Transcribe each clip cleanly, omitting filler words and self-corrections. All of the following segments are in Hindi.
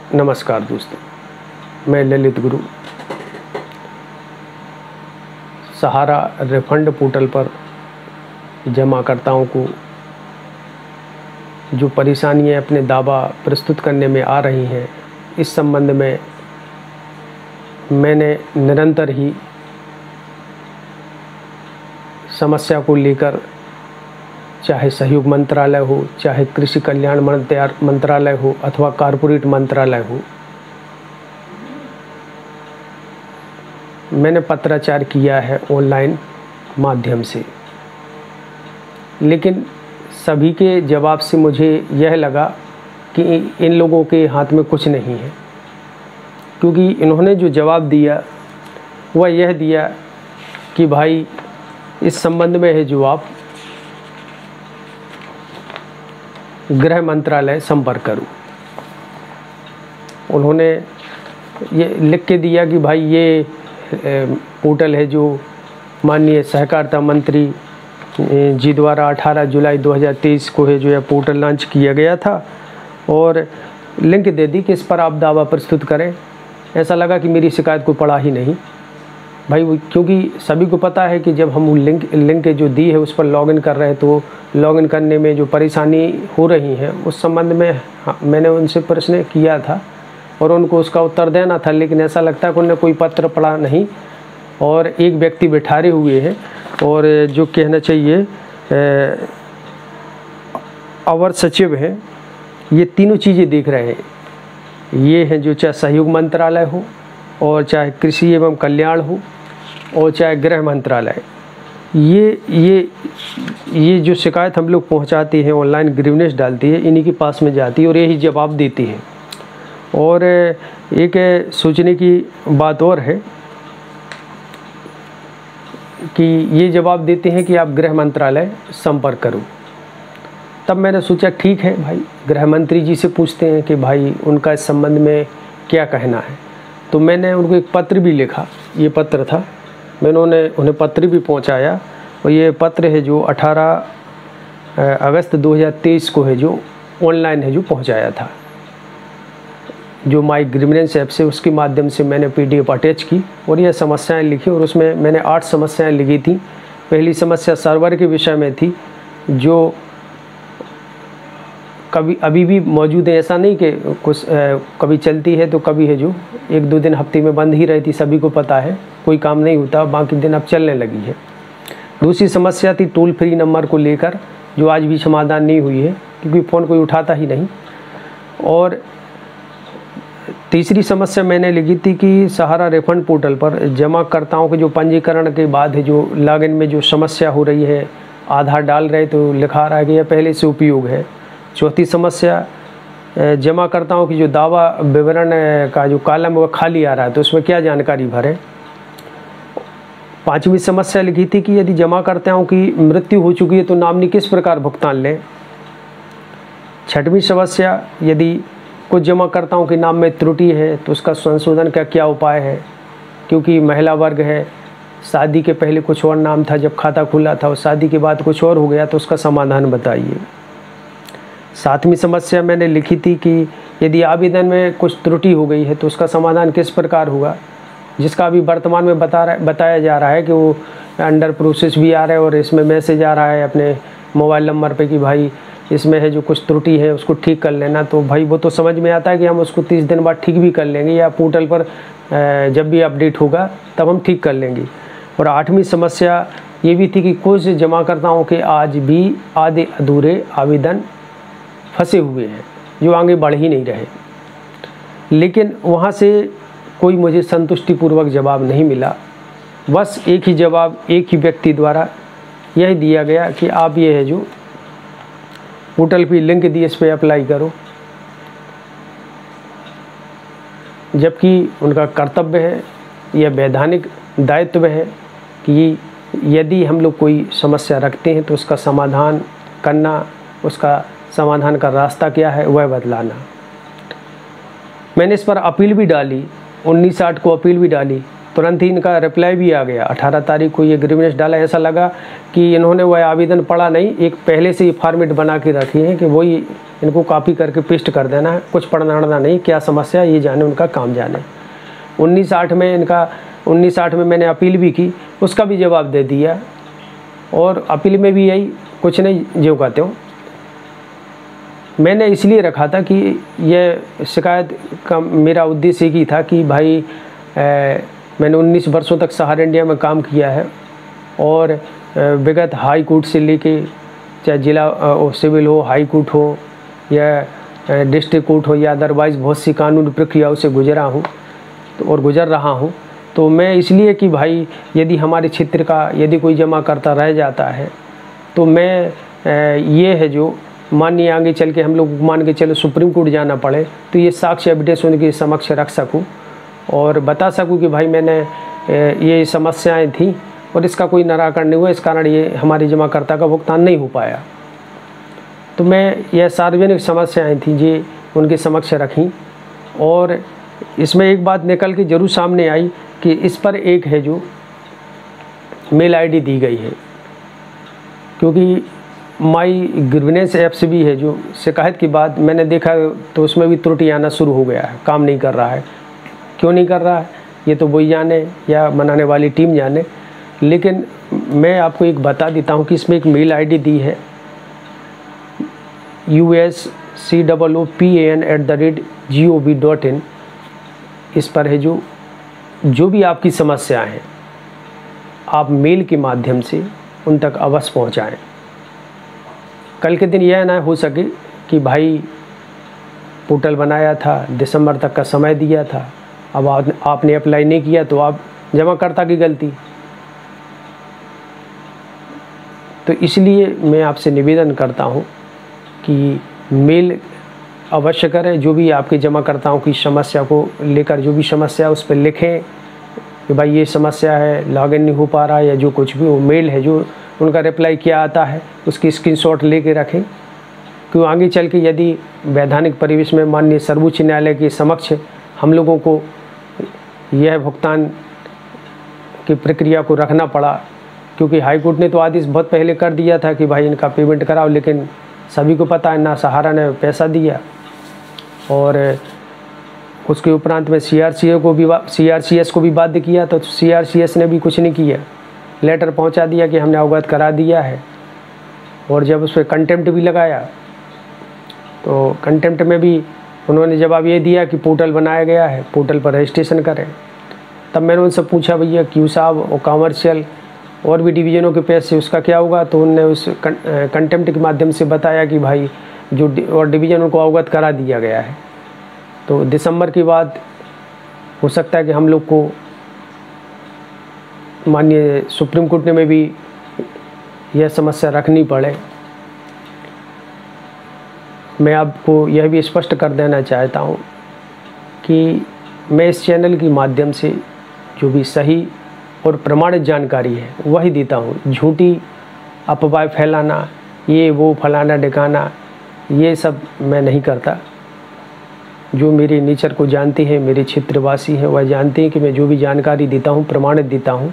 नमस्कार दोस्तों, मैं ललित गुरु सहारा रिफंड पोर्टल पर जमाकर्ताओं को जो परेशानियां अपने दावा प्रस्तुत करने में आ रही हैं, इस संबंध में मैंने निरंतर ही समस्या को लेकर, चाहे सहयोग मंत्रालय हो, चाहे कृषि कल्याण मंत्रालय हो अथवा कॉर्पोरेट मंत्रालय हो, मैंने पत्राचार किया है ऑनलाइन माध्यम से। लेकिन सभी के जवाब से मुझे यह लगा कि इन लोगों के हाथ में कुछ नहीं है, क्योंकि इन्होंने जो जवाब दिया वह यह दिया कि भाई इस संबंध में है जो आप गृह मंत्रालय संपर्क करो। उन्होंने ये लिख के दिया कि भाई ये पोर्टल है जो माननीय सहकारिता मंत्री जी द्वारा 18 जुलाई 2023 को है जो यह पोर्टल लॉन्च किया गया था, और लिंक दे दी कि इस पर आप दावा प्रस्तुत करें। ऐसा लगा कि मेरी शिकायत को पढ़ा ही नहीं भाई, क्योंकि सभी को पता है कि जब हम लिंक जो दी है उस पर लॉगिन कर रहे हैं तो लॉगिन करने में जो परेशानी हो रही है उस संबंध में मैंने उनसे प्रश्न किया था और उनको उसका उत्तर देना था। लेकिन ऐसा लगता है कि उन्होंने कोई पत्र पढ़ा नहीं और एक व्यक्ति बैठारे हुए हैं और जो कहना चाहिए अवर सचिव हैं, ये तीनों चीज़ें देख रहे हैं। ये हैं जो चाहे सहयोग मंत्रालय हो और चाहे कृषि एवं कल्याण हो और चाहे गृह मंत्रालय, ये जो शिकायत हम लोग पहुंचाते हैं, ऑनलाइन ग्रीवनेस डालती है, इन्हीं के पास में जाती है और यही जवाब देती है। और एक सोचने की बात और है कि ये जवाब देते हैं कि आप गृह मंत्रालय संपर्क करो। तब मैंने सोचा ठीक है भाई, गृह मंत्री जी से पूछते हैं कि भाई उनका इस संबंध में क्या कहना है। तो मैंने उनको एक पत्र भी लिखा, ये पत्र था, मैंने उन्हें पत्र भी पहुंचाया और ये पत्र है जो 18 अगस्त 2023 को है जो ऑनलाइन है जो पहुंचाया था, जो माई ग्रीवनेस ऐप से उसके माध्यम से मैंने PDF अटैच की और यह समस्याएं लिखी और उसमें मैंने 8 समस्याएं लिखी थी। पहली समस्या सर्वर के विषय में थी, जो कभी अभी भी मौजूद है, ऐसा नहीं कि कुछ कभी चलती है तो कभी है जो 1-2 दिन हफ्ते में बंद ही रहती, सभी को पता है, कोई काम नहीं होता, बाकी दिन अब चलने लगी है। दूसरी समस्या थी टोल फ्री नंबर को लेकर, जो आज भी समाधान नहीं हुई है क्योंकि फ़ोन कोई उठाता ही नहीं। और तीसरी समस्या मैंने लिखी थी कि सहारा रिफंड पोर्टल पर जमाकर्ताओं के जो पंजीकरण के बाद है जो लॉगिन में जो समस्या हो रही है, आधार डाल रहे तो लिखा रहा है कि यह पहले से उपयोग है। चौथी समस्या, जमाकर्ताओं की जो दावा विवरण का जो कॉलम वह खाली आ रहा है तो उसमें क्या जानकारी भरें। पांचवी समस्या लिखी थी कि यदि जमाकर्ताओं की मृत्यु हो चुकी है तो नॉमिनी किस प्रकार भुगतान लें। छठवीं समस्या, यदि कुछ जमाकर्ताओं के नाम में त्रुटि है तो उसका संशोधन का क्या उपाय है, क्योंकि महिला वर्ग है, शादी के पहले कुछ और नाम था जब खाता खुला था और शादी के बाद कुछ और हो गया, तो उसका समाधान बताइए। सातवीं समस्या मैंने लिखी थी कि यदि आवेदन में कुछ त्रुटि हो गई है तो उसका समाधान किस प्रकार होगा, जिसका अभी वर्तमान में बताया जा रहा है कि वो अंडर प्रोसेस भी आ रहा है और इसमें मैसेज आ रहा है अपने मोबाइल नंबर पे कि भाई इसमें है जो कुछ त्रुटि है उसको ठीक कर लेना। तो भाई वो तो समझ में आता है कि हम उसको 30 दिन बाद ठीक भी कर लेंगे, या पोर्टल पर जब भी अपडेट होगा तब हम ठीक कर लेंगे। और आठवीं समस्या ये भी थी कि कुछ जमाकर्ताओं के आज भी आधे अधूरे आवेदन फंसे हुए हैं जो आगे बढ़ ही नहीं रहे। लेकिन वहाँ से कोई मुझे संतुष्टिपूर्वक जवाब नहीं मिला। बस एक ही जवाब एक ही व्यक्ति द्वारा यह दिया गया कि आप ये है जो पोर्टल पे लिंक दिए, इस पर अप्लाई करो, जबकि उनका कर्तव्य है, यह वैधानिक दायित्व है कि यदि हम लोग कोई समस्या रखते हैं तो उसका समाधान करना, उसका समाधान का रास्ता क्या है वह बतलाना। मैंने इस पर अपील भी डाली, 19/8 को अपील भी डाली, तुरंत ही इनका रिप्लाई भी आ गया। 18 तारीख को ये ग्रीवेंस डाला। ऐसा लगा कि इन्होंने वह आवेदन पढ़ा नहीं, एक पहले से ही फॉर्मेट बना के रखी है कि वही इनको कॉपी करके पेस्ट कर देना है, कुछ पढ़ना नहीं, क्या समस्या ये जाने, उनका काम जाने। 19/8 में मैंने अपील भी की, उसका भी जवाब दे दिया, और अपील में भी यही कुछ नहीं जो कहते हो। मैंने इसलिए रखा था कि यह शिकायत का मेरा उद्देश्य ही था कि भाई मैंने 19 वर्षों तक सहारा इंडिया में काम किया है, और विगत हाई कोर्ट से लेके चाहे जिला सिविल हो, हाई कोर्ट हो या डिस्ट्रिक्ट कोर्ट हो या अदरवाइज़ बहुत सी कानूनी प्रक्रियाओं से गुजरा हूँ और गुजर रहा हूँ। तो मैं इसलिए कि भाई यदि हमारे क्षेत्र का यदि कोई जमा करता रह जाता है तो मैं ये है जो मानिए आगे चल के हम लोग मान के चलो सुप्रीम कोर्ट जाना पड़े तो ये साक्ष्य एविडेंस उनके समक्ष रख सकूं और बता सकूं कि भाई मैंने ये समस्याएं थी और इसका कोई निराकरण नहीं हुआ, इस कारण ये हमारी जमाकर्ता का भुगतान नहीं हो पाया। तो मैं यह सार्वजनिक समस्याएं थी जी उनके समक्ष रखी, और इसमें एक बात निकल के जरूर सामने आई कि इस पर एक है जो मेल आईडी दी गई है, क्योंकि माई ग्रीवेंस ऐप्स भी है जो शिकायत के बाद मैंने देखा तो उसमें भी त्रुटि आना शुरू हो गया है, काम नहीं कर रहा है। क्यों नहीं कर रहा है ये तो वही जाने या बनाने वाली टीम जाने, लेकिन मैं आपको एक बता देता हूँ कि इसमें एक मेल आईडी दी है uscoopan@gov.in। इस पर है जो भी आपकी समस्या है आप मेल के माध्यम से उन तक अवश्य पहुँचाएँ। कल के दिन यह ना हो सके कि भाई पोर्टल बनाया था, दिसंबर तक का समय दिया था, अब आपने अप्लाई नहीं किया तो आप जमाकर्ता की गलती। तो इसलिए मैं आपसे निवेदन करता हूं कि मेल अवश्य करें, जो भी आपके जमाकर्ताओं की समस्या को लेकर जो भी समस्या उस पर लिखें कि भाई ये समस्या है, लॉगिन नहीं हो पा रहा है, या जो कुछ भी वो मेल है जो उनका रिप्लाई क्या आता है उसकी स्क्रीनशॉट लेके रखें। क्यों आगे चल के यदि वैधानिक परिवेश में माननीय सर्वोच्च न्यायालय के समक्ष हम लोगों को यह भुगतान की प्रक्रिया को रखना पड़ा, क्योंकि हाई कोर्ट ने तो आदेश बहुत पहले कर दिया था कि भाई इनका पेमेंट कराओ, लेकिन सभी को पता है ना सहारा ने पैसा दिया, और उसके उपरांत में CRCS को भी बाध्य किया तो CRCS ने भी कुछ नहीं किया, लेटर पहुंचा दिया कि हमने अवगत करा दिया है। और जब उस पर कंटेम्प्ट भी लगाया तो कंटेम्प्ट में भी उन्होंने जवाब ये दिया कि पोर्टल बनाया गया है, पोर्टल पर रजिस्ट्रेशन करें। तब मैंने उनसे पूछा भैया क्यू साहब और कॉमर्शियल और भी डिवीज़नों के पैसे उसका क्या होगा, तो उन्होंने उस कंटेम्प्ट के माध्यम से बताया कि भाई जो और डिवीज़नों को अवगत करा दिया गया है। तो दिसंबर के बाद हो सकता है कि हम लोग को माननीय सुप्रीम कोर्ट में भी यह समस्या रखनी पड़े। मैं आपको यह भी स्पष्ट कर देना चाहता हूँ कि मैं इस चैनल के माध्यम से जो भी सही और प्रमाणित जानकारी है वही देता हूँ। झूठी अफवाह फैलाना, ये वो फलाना ढिकाना, ये सब मैं नहीं करता। जो मेरे नेचर को जानते हैं, मेरे क्षेत्रवासी हैं, वह जानते हैं कि मैं जो भी जानकारी देता हूँ प्रमाणित देता हूँ,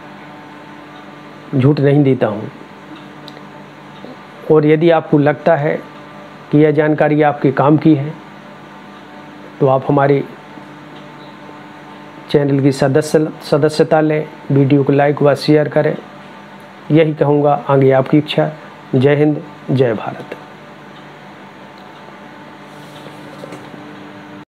झूठ नहीं देता हूँ। और यदि आपको लगता है कि यह जानकारी आपके काम की है तो आप हमारे चैनल की सदस्यता लें, वीडियो को लाइक व शेयर करें। यही कहूँगा, आगे आपकी इच्छा। जय हिंद, जय भारत।